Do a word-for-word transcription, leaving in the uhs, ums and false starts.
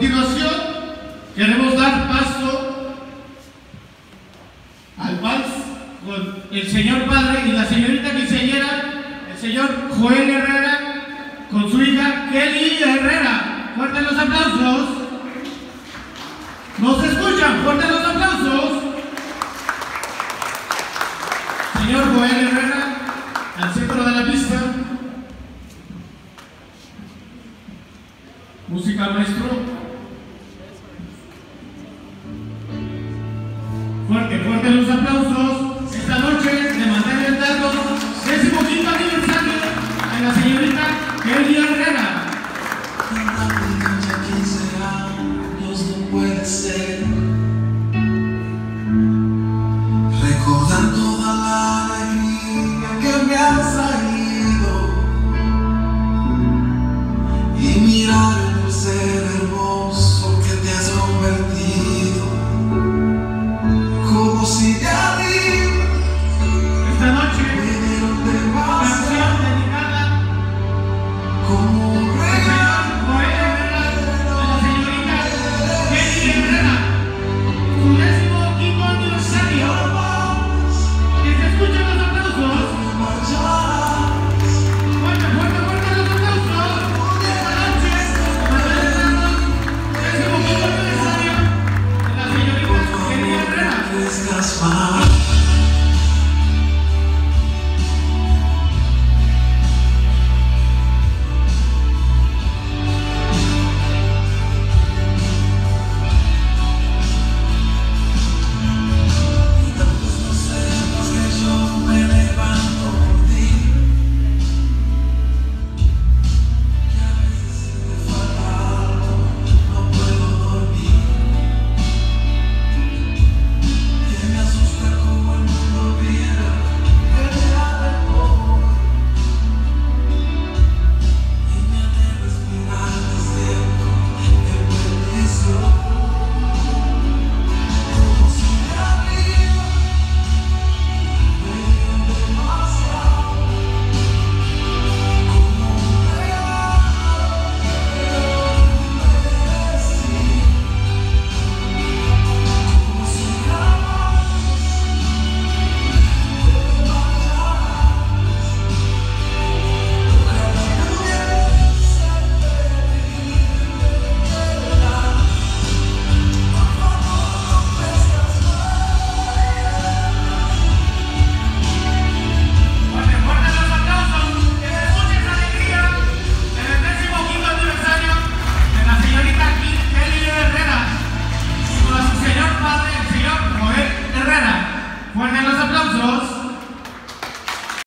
continuación, queremos dar paso al vals con el señor padre y la señorita quinceañera, el señor Joel Herrera, con su hija Kelly Herrera. Fuertes los aplausos. ¿Nos escuchan? Fuertes los aplausos. Señor Joel Herrera, al centro de la pista. Música, maestro. Fuerte, fuerte los aplausos. Esta noche de mantener el dato, décimo quinto aniversario de la señorita Kelly Herrera. No puede ser.